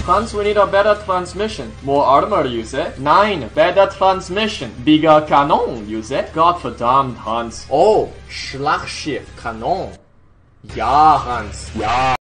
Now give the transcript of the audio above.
Hans, we need a better transmission. More armor, you say? 9. Better transmission. Bigger cannon, you say? Gottverdammt, Hans. Oh, Schlachtschiff, Kanon. Ja, Hans, ja.